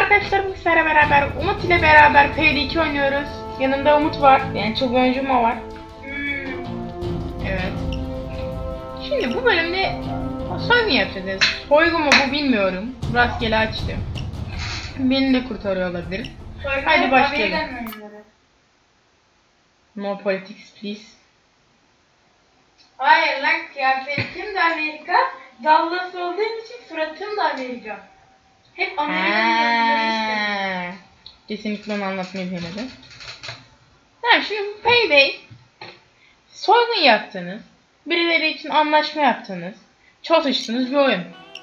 arkadaşlar, bu sefer beraber Umut ile beraber PD2 oynuyoruz. Yanımda Umut var, yani çok oyuncum var. Evet. Şimdi bu bölümde soygun yapacağız. Soygun mu bu bilmiyorum. Rastgele açtım. Beni de kurtarıyor olabilir. Hadi başlayalım. No politics please. Hayır lan, kıyafetim de Amerika, Dallas olduğum için suratım da Amerika. Hep Amerika'nın işte. Kesinlikle onu anlatmayı denedim. Tamam, şimdi bu Payday. Soygun yaptınız. Birileri için anlaşma yaptınız. Çatıştınız bir oyun.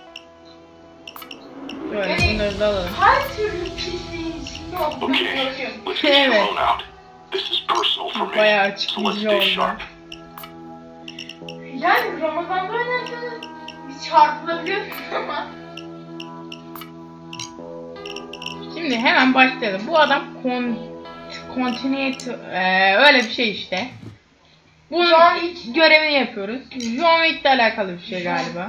Böyle Yani, bunları da alalım. her türlü pisliğin içinde olduğunu görüyorum. Evet. Bayağı açıklayıcı oldu. Yani Ramazan'da oynarsanız biz çarpılabiliyoruz ama. Şimdi hemen başlayalım. Bu adam Continuate öyle bir şey işte. Bunun görevini yapıyoruz. John Wick'le alakalı bir şey galiba.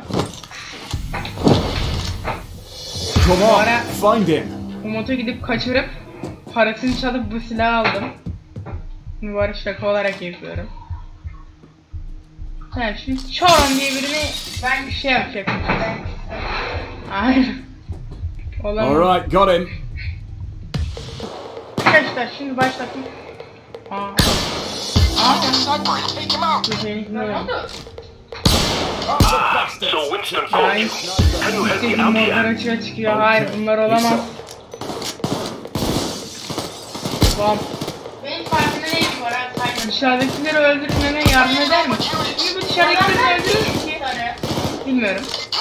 Come Bu on, ara find him. Umut'u gidip kaçırıp parasını çalıp bu silahı aldım. Bu ara şaka olarak yapıyorum. Tamam, şimdi Çorum diye birini ben bir şey yapacaktım. Hayır. Olamaz. Alright, got him. Arkadaşlar şimdi başlattım. So Winston called you. Can you help me out Morlar here? açığa çıkıyor. Hayır, bunlar olamaz. Bom. Benim farkında neyim var ha? Sayın. Dışarıdakileri öldürmeme yardım eder mi? Çünkü bu dışarıdakileri öldürür ki. Bilmiyorum.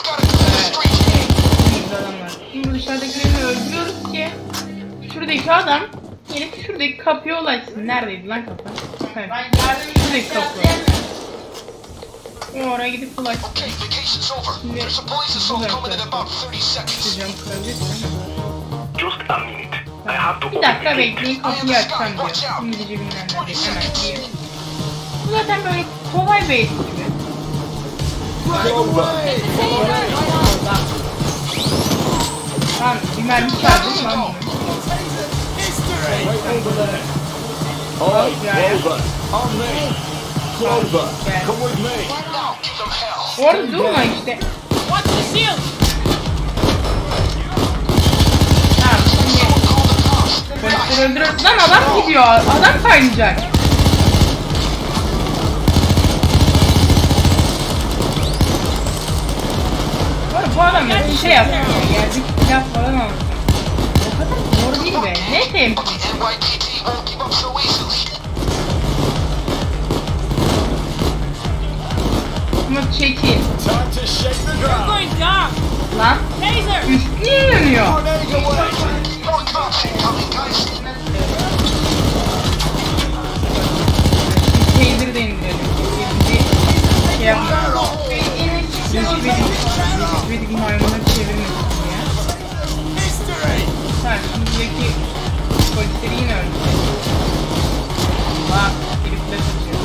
Adamlar. Şimdi dışarıdakileri öldürüyoruz ki şuradaki adam gelip şuradaki kapıya ulaşsın. Neredeydi lan kapı? Evet. Şuradaki kapı. Oraya gidip ulaşsın. Şimdi çıkacağım, kırabilirsem. Just a minute. I have to Bir open dakika the gate. bekleyin, kapıyı açacağım diyor. İngilizce bilmeyenler değil, hemen diyeyim. Bu zaten böyle kolay bir eğitim gibi. Tamam, bir mermi çarptım lan bunu. Alright, Clover, on me. Clover, come with me. Orada durma işte. Tamam, şimdi polisleri öldürüyoruz lan, adam gidiyor, adam kaynayacak. Bu adam ya bir şey yapıyor, geldik silah falan almış. O kadar zor değil be, ne temsil? Umut çekil. Time to shake the ground. Lan, üstü yanıyor. Grenade away. Taser'ı da indirelim. Bir şey yapmayalım. Hiçbir maymuna çevirmesin ya. Tamam, şimdi buradaki polisleri yine öldürecek. Bak, herifler tutuyor.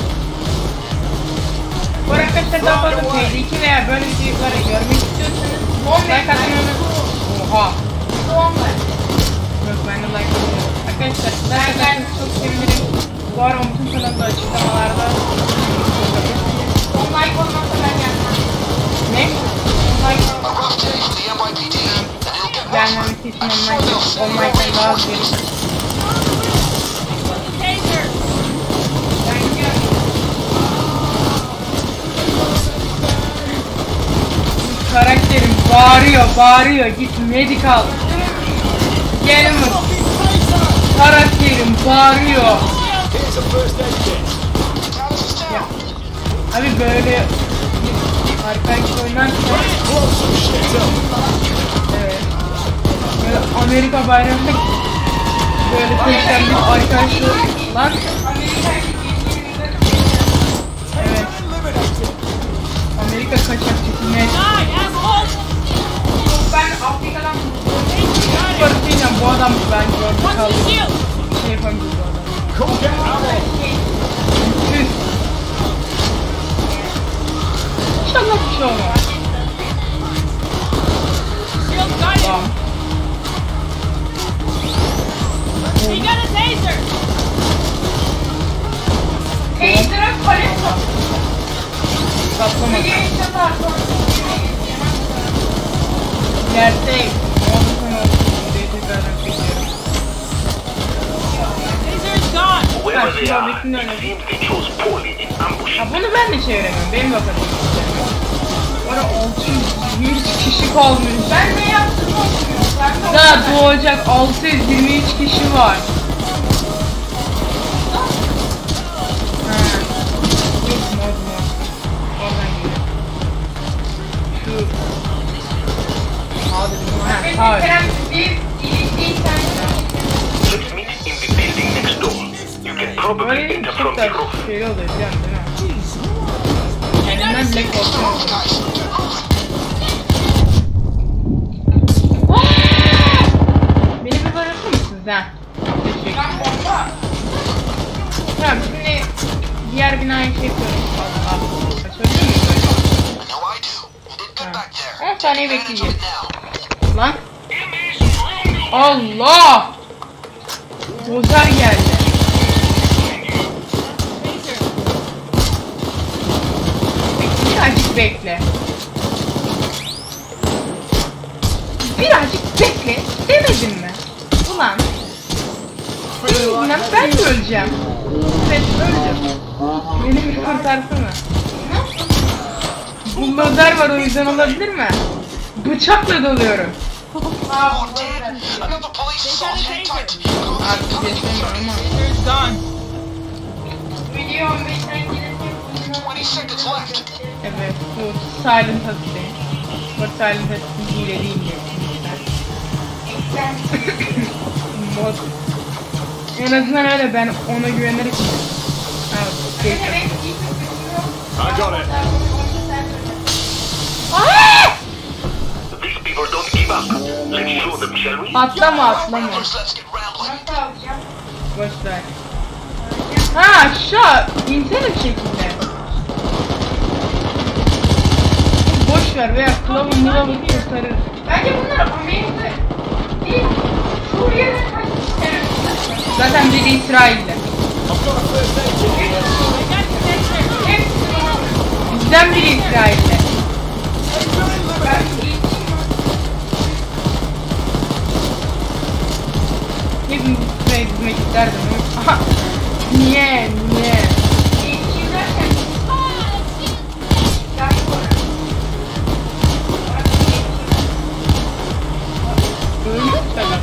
Bu arkadaşlar daha fazla PD2 veya böyle videoları görmek istiyorsanız like atmanı... Oha! Yok, ben de like atıyorum. Arkadaşlar like atarsanız çok sevinirim. Bu ara Umut'un kanalı açıklamalarda. Online olmazsa ben gelmem. Ne? Gelmemesi için online'den daha az verir. Ben gidiyorum. Karakterim bağırıyor, git medical. Gelin mi? Karakterim bağırıyor. Here's a first aid kit. Ya. Abi böyle arkadaş oynarken Blow some shit up. evet. Böyle Amerika bayrağında böyle teşen bir arkadaşlar lan. Evet. Amerika kaçakçısı ne? Ben Afrika'dan Parasıyla bu adam bence orada kaldı. Şey yapamıyor bu adam. Come get ammo. Üf. İnşallah bir şey olmaz. Tamam. Taser'a palet sok. Patlama. Bir yayın çatar sonra. Gerçek. Oldu sana olsun. Videoyu tekrardan çekiyorum. Whoever they are, it seems they chose poorly in ambushing. Ha bunu ben de çeviremiyorum. Benim de o kadar. Bana 623 kişi kalmış. Ben ne yaptım okumuyorum. Ben de Daha doğacak 623 kişi var. Ha. Yok mod. Oradan gidiyor. Şu. Hadi bir ha. Kerem bir iyilik sen. Let's meet in the building next door. You can probably Böyle enter çok from da the roof. şey oluyor biliyor musun? Kendimden bile korkuyorum. Beni bir bırakır mısınız ha? Teşekkür. Ben bomba. Tamam şimdi diğer binaya şey yapıyorum. Açabilir miyim böyle? No, I do. Did good back there. 10 saniye bekleyeceğim. Now. Lan. Allah! Dozer geldi. Birazcık bekle. Birazcık bekle. Demedim mi? Ulan. Ulan ben de öleceğim. Evet öldüm. Beni bir kurtarsana. Bu dozer var o yüzden olabilir mi? Bıçakla doluyorum. Aa, Another police assault. Hang tight. Artık yaşamıyorum ama. video 15'ten gelirken 20 seconds left. Evet bu silent atı. Bu silent atı hile değil mi? Mod. En azından öyle ben ona güvenerek. Evet. Evet, I got it. These people don't give up. Let's show them, shall we? Atlama atlama. Let's get rambling. nasıl alacağım? Boş ver. Ha aşağı insene bir şekilde. Boş ver veya kılavuz kurtarır. Bence bunlar Amerika değil. Suriye'den kaçmış teröristler. Zaten biri İsrail'de. I've got a first aid kit here. Hepsi bana. Bizden biri İsrail'de. Ben ilkiyim. Hepimiz İsrail'e gitmek isterdim. Aha. Niye? İlkiyim derken. Yaş olarak. Ölmüş tabii.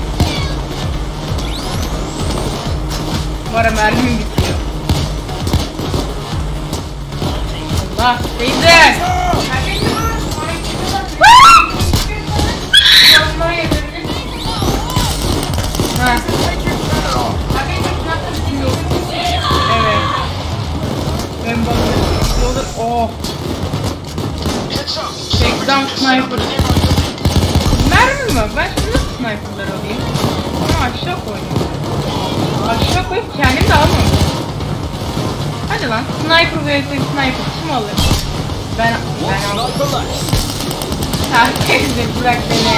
Bana mermim bitiyor. Allah teyze. Ha. Evet. Ben balığı olur. Oh. Heads up. Takedown sniper. Mermi mi? Ben şimdi nasıl sniper'ları alayım? Onu aşağı koydum. Aşağı koyup kendim de almam. Hadi lan. Sniper vs sniper kim alır? Ben aldım. Sniper left. Herkese bırak beni.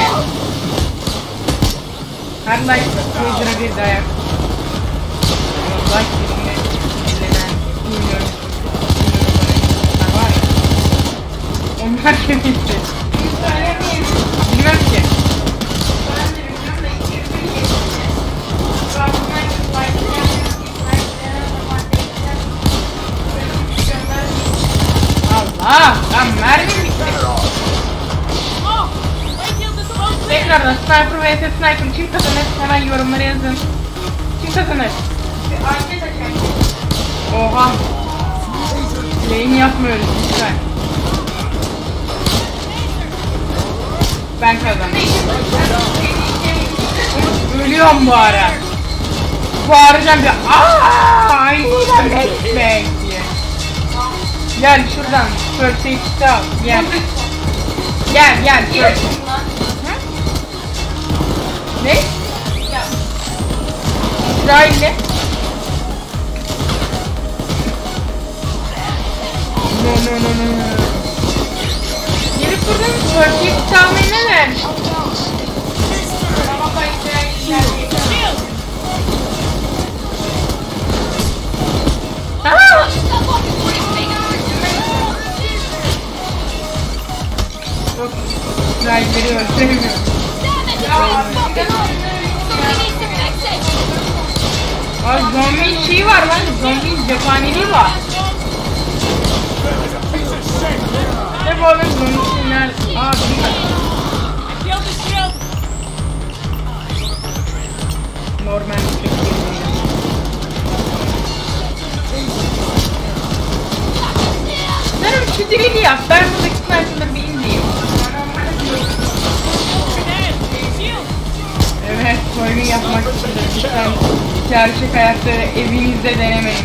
Her like Taser'a bir dayak. Like birine sinirlenen bilmiyorum. Var ya. Onlar kimisi? Bilmem ki. Allah! Lan mermi bitti. Tekrardan sniper vs sniper kim kazanır? Hemen yorumlara yazın. Kim kazanır? Oha! Yayın yapmıyoruz lütfen. Ben kazandım. Ölüyorum bu ara. Bağıracağım bir aaa! I need a medbag diye. Gel şuradan. First aid kit al. Gel. Gel. First. Ne? İsrail'le. No. Gelip buradan first aid kit almayı ne ver? Ay zombi şeyi var lan. Zombi cephaneliği var. Ne bu oğlum zombi şeyler? Aa bir normal bir şey. Sanırım şu dilini yap. Ben buradaki sniper'ları bir indireyim. Evet, soygun yapmak istedim. Lütfen gerçek hayatta evinizde denemeyin.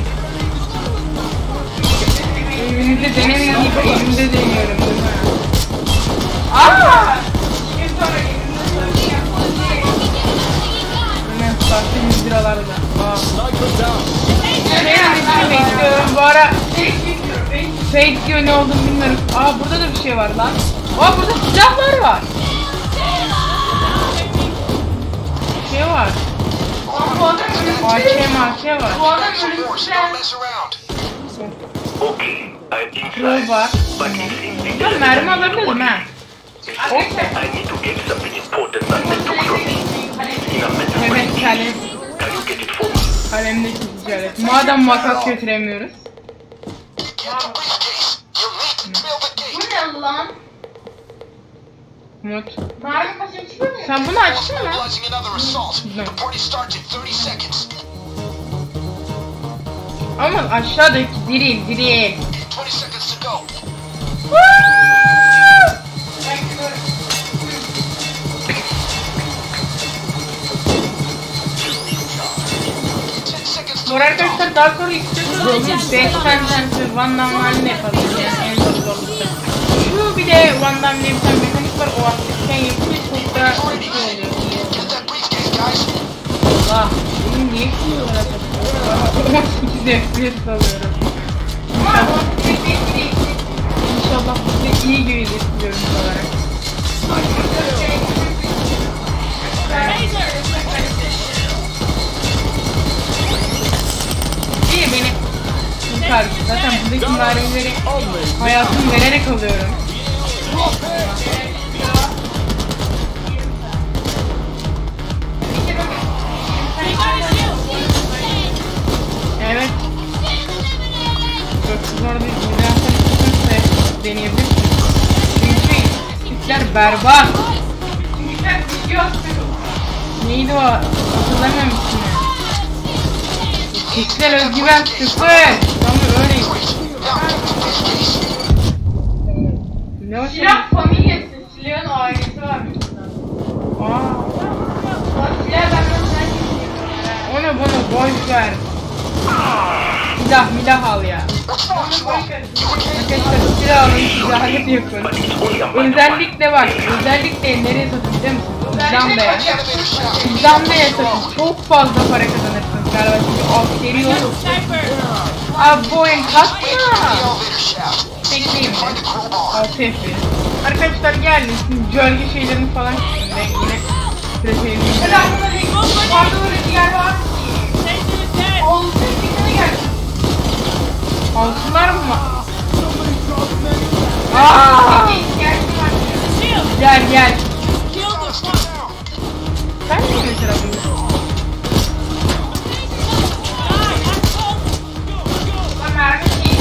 Evinizde denemeyin deyip evimde deniyorum değil mi? Aaa! Hemen sahte 100 liralarda. Aa. Şey bekliyorum bu ara. Fake diyor ne olduğunu bilmiyorum. Aa burada da bir şey var lan. Aa burada silahlar var. Şey var. AK var. Bu adam ölümsüzler. Okay, I'm Crowbar. inside. But it seems Ben mermi alabilirim ha. I need to get something important that they took from me. In a mental Evet kalem. Can you get it for me? Kalemdeki ticaret. Madem makas götüremiyoruz. Get the briefcase. You'll need to drill the gate. Bu ne lan? Umut. Mermi kaçın çıkıyor mu? Sen bunu açtın mı? Mobilizing another assault. No. The party starts in 30 seconds. Ama aşağıdaki diril. 20 seconds to go. Bu arkadaşlar daha sonra istiyorsanız 5 sentensi Van Damme halinde yapalım. Yani en zor zorlukta. Şu bir de Van Damme'le bir tane mekanik var. O aktifken yapınca çok da şey oluyor. Get that briefcase, guys. Allah. Benim niye kılıyorlar acaba? 18 FPS alıyorum. İnşallah size iyi gözüküyorum olarak. İyi beni kurtar. Zaten buradaki mermileri hayatımı vererek alıyorum. Evet. Çok zor değil. Buradan sonra çıkırsa deneyebilirsin. Çünkü tipler berbat. Neydi o? Hatırlamıyorum ismini. Tipler özgüven sıfır. Tam öyleyim. Ne o şey? Silah familyası, silahın ailesi var. Aa, O silah benden sen gidiyorsun. onu bunu boş ver. Milah al ya. Arkadaşlar silah alın, ticaret yapın. But it's only a matter of Özellikle bak, özellikle nereye satın biliyor musun? Zamba'ya. Zamba'ya satın. Çok fazla para kazanırsınız galiba çünkü askeri yok. Abi bu oyun kasma. Bekleyeyim mi? 6 FPS. Arkadaşlar gelin, şimdi gölge şeylerini falan çıktım ve yine süreçeyim. Orada öyle bir yer var ki. Olsun bir geldi. Altınlar mı? Aaa! Gel. Sen mi mesela bunu? Ben mermi değil.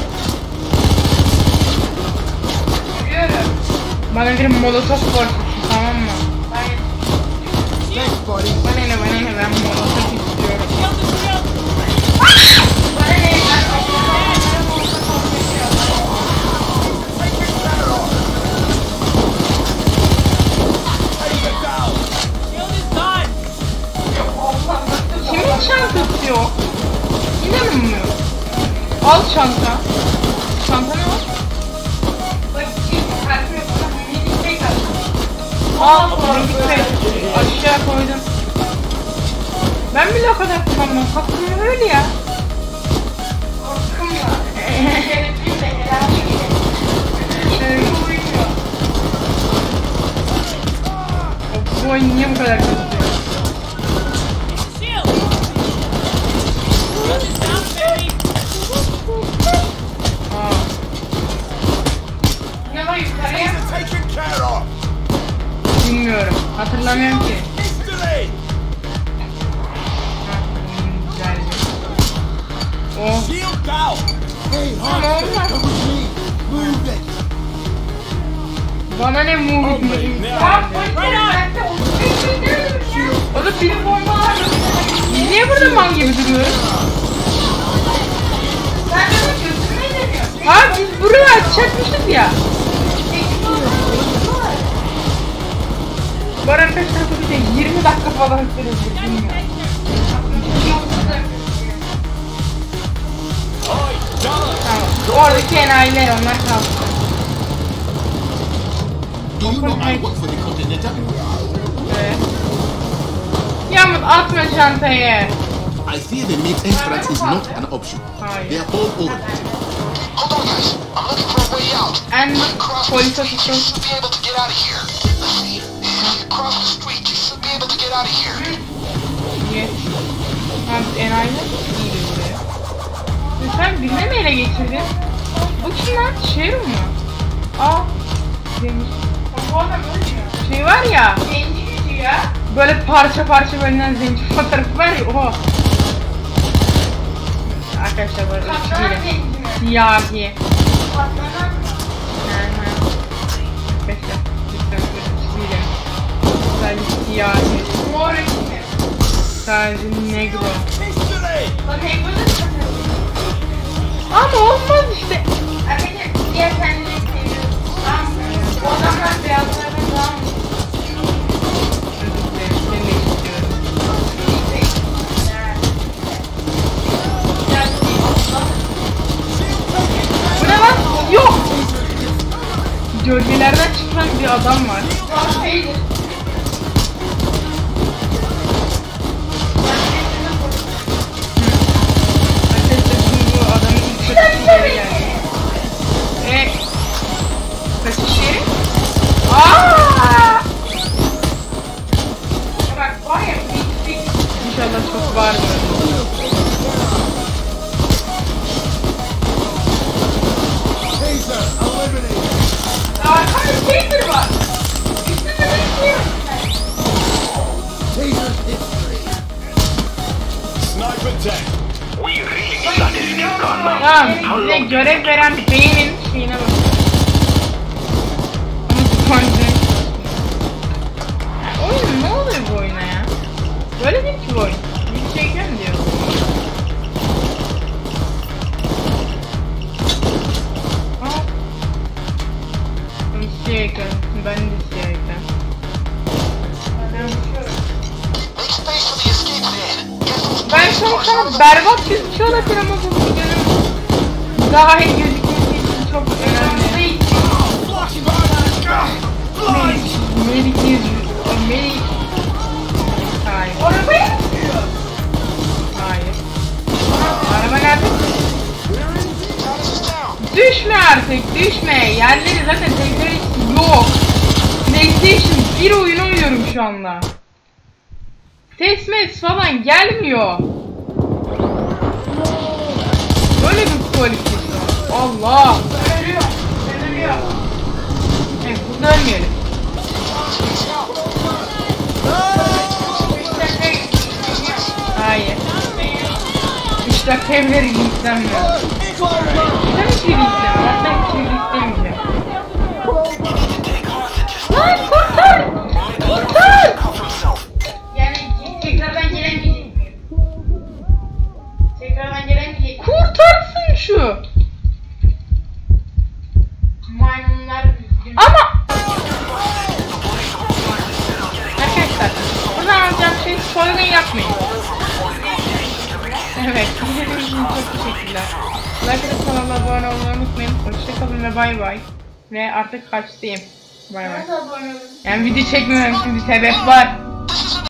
Görüyorum. Bana bir molotof koy, tamam mı? Thanks, buddy. Bana ne ben molotof istiyorum. Bana ne? Kimin çantası yok? İnanmıyor. Al çanta. Çanta ne var? Bak bir harfi yok. Minik tek aldım. Al onu gitme. Aşağı koydum. Ben bile o kadar kullanmam. Hakkım öyle ya. Korkum var. Gerekli de herhalde Evet. Bu oyun niye bu kadar kötü? Aa. Ne var yukarıya? Taken care of. Bilmiyorum. Hatırlamıyorum ki. Hey, Ama Hawk, olmaz. come with me. Move it. Bana ne move Okay, etmedi. now. Ya polisler bence 35 bin lira ya. O da bir bomba var. Biz niye burada mal gibi duruyoruz? Ben de onu götürmeyi deniyorum. Ha biz buraya açacakmışız ya. Bu arada arkadaşlar tabii de 20 dakika falan sürecek. Bilmiyorum. Oi, Dallas. Tamam. Oradaki enayiler onlar kalsın. Do you know I work for the Continental? Evet. Yağmur atma çantayı. I fear the mate entrance is not an option. Hayır. They are all over. Hold on, guys. I'm looking for a way out. En Cross polis the street, you ofisi. should be able to get out of here. Let's see. If you cross the street, you should be able to get out of here. Yes. Abi enayiler iyi buraya. Sen birine mi ele geçirdin? Bu kim lan? Şerif mi? Aa. Demir. Bu adam ölmüyor. Şey var ya. Zenci gücü ya. Böyle parça parça bölünen zenci fotoğrafı var ya o. Arkadaşlar böyle Katlanan ırkçı zenci mi? siyahi. Katlanan mı? Arkadaşlar lütfen ırkçı değilim. Sadece siyahi. Mor mi? Sadece negro. History. Lan hep böyle katlanıyor. Ama olmaz işte. Arkadaşlar diğer kendileri seviyoruz. Tamam mı? Bu adamlar beyazlardan daha mı? Özür dilerim, seni de istiyorum. Bu ne lan? Yok. Gölgelerden çıkan bir adam var. Arkadaşlar şimdi bu adamın ilk kaçış yeri geldi. Kaçış yeri? Aaa! Bak var ya bir İnşallah çok var mı? Taser, eliminated. arkada taser var. Üstünde de istiyorum. Taser's history. Sniper tech. We really need that escape car now. Tamam, How size long? görev veren beynin şeyine bakın. Ama spoiler. Oyun ne oluyor bu oyuna ya? Böyle değil ki bu oyun. Bir şey çekiyorum diyor. Aa. Siyah ekran. Ben de siyah ekran. Make space for the escape van. Get those Ben police cars çok out of the berbat gözüküyor olabilir ama bu videonun daha iyi gözükmesi için çok önemli. Melik yüzü. Melik. Hayır. Arabaya mı sürüyor? Hayır. Araba nerede? This is down. Düşme artık, düşme. Yerleri zaten tekrar yok. PlayStation 1 oyunu oynuyorum şu anda. Tesmet falan gelmiyor. Böyle bir quality. Allah. Ölüyor. Ölüyor. Evet, burada ölmeyelim. Hayır. 3 dakika evleri linkslenmiyor. Ben hiç linkslenmiyorum. Ben hiç linkslenmeyeceğim. Lan kurtar! Kurtar! Yani tekrardan gelemeyecek miyim? Tekrardan gelemeyecek miyim? Kurtarsın şu! Maymunlar üzgün. Ama! Arkadaşlar, buradan alacağım şey spoiler yapmayın. Evet, izlediğiniz için çok teşekkürler. Like atıp kanala abone olmayı unutmayın. Hoşçakalın ve bay bay. Ve artık kaçtayım. Bay bay. Nasıl abone olun? Yani video çekmiyorum şimdi sebep var.